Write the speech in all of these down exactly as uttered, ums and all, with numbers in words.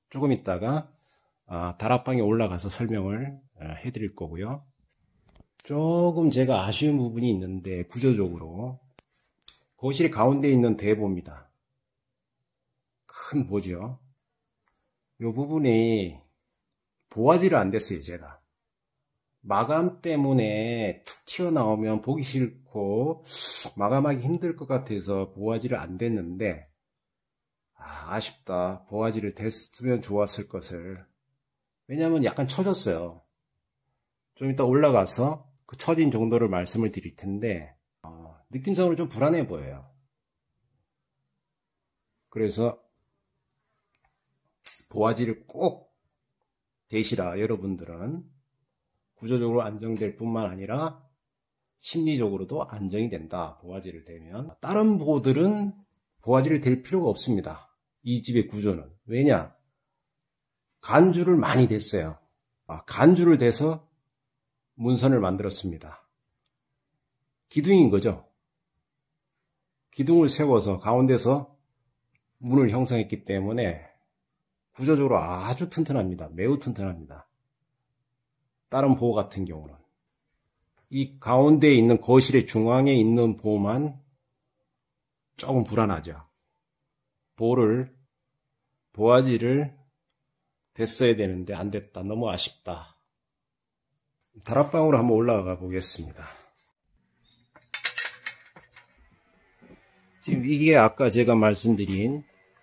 조금 있다가 아, 다락방에 올라가서 설명을 해드릴 거고요. 조금 제가 아쉬운 부분이 있는데 구조적으로 거실 가운데 있는 대보입니다. 큰 보죠. 이 부분이 보화질을 안 됐어요. 제가 마감 때문에 툭 튀어나오면 보기 싫고 마감하기 힘들 것 같아서 보화질을 안 됐는데 아, 아쉽다. 보화질을 됐으면 좋았을 것을. 왜냐하면 약간 처졌어요. 좀 이따 올라가서 그 처진 정도를 말씀을 드릴 텐데 어, 느낌상으로 좀 불안해 보여요. 그래서 보화질을 꼭 되시라. 여러분들은 구조적으로 안정될 뿐만 아니라 심리적으로도 안정이 된다. 보화질을 대면. 다른 보들은 보화질을 댈 필요가 없습니다. 이 집의 구조는. 왜냐? 간주를 많이 댔어요. 아, 간주를 대서 문선을 만들었습니다. 기둥인 거죠. 기둥을 세워서 가운데서 문을 형성했기 때문에 구조적으로 아주 튼튼합니다. 매우 튼튼합니다. 다른 보호 같은 경우는 이 가운데에 있는 거실의 중앙에 있는 보호만 조금 불안하죠. 보호를 보화질을 됐어야 되는데 안 됐다. 너무 아쉽다. 다락방으로 한번 올라가 보겠습니다. 지금 이게 아까 제가 말씀드린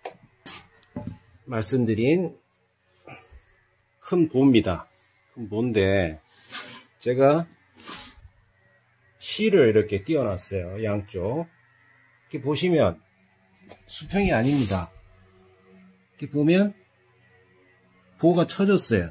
말씀드린 큰 보입니다. 큰 보인데 제가 실을 이렇게 띄워놨어요. 양쪽. 이렇게 보시면 수평이 아닙니다. 이렇게 보면 보호가 쳐졌어요.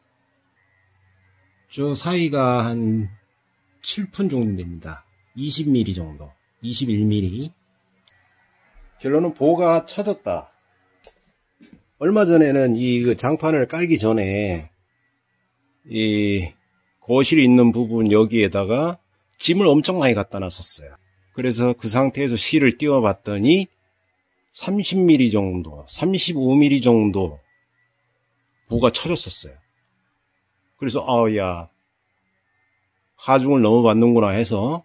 저 사이가 한 칠 푼 정도 됩니다. 이십 밀리미터 정도. 이십일 밀리미터. 결론은 보호가 쳐졌다. 얼마 전에는 이 장판을 깔기 전에 이 거실이 있는 부분 여기에다가 짐을 엄청 많이 갖다 놨었어요. 그래서 그 상태에서 실을 띄워 봤더니 삼십 밀리미터 정도, 삼십오 밀리미터 정도 보호가 쳐졌었어요. 그래서 아, 야, 하중을 너무 받는구나 해서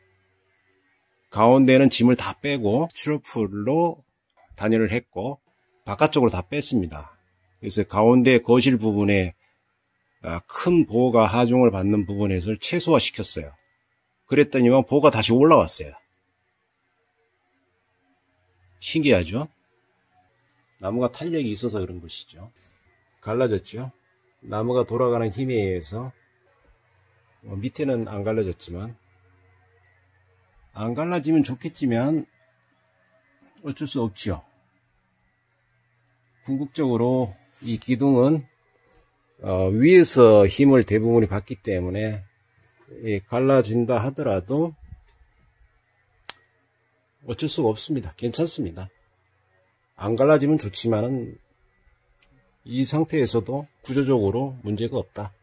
가운데는 짐을 다 빼고 스티로폴로 단열을 했고 바깥쪽으로 다 뺐습니다. 그래서 가운데 거실 부분에 큰 보호가 하중을 받는 부분에서 최소화 시켰어요. 그랬더니만 보호가 다시 올라왔어요. 신기하죠? 나무가 탄력이 있어서 그런 것이죠. 갈라졌죠? 나무가 돌아가는 힘에 의해서 밑에는 안 갈라졌지만 안 갈라지면 좋겠지만 어쩔 수 없죠. 궁극적으로 이 기둥은 어, 위에서 힘을 대부분이 받기 때문에 이 갈라진다 하더라도 어쩔 수가 없습니다. 괜찮습니다. 안 갈라지면 좋지만은 이 상태에서도 구조적으로 문제가 없다.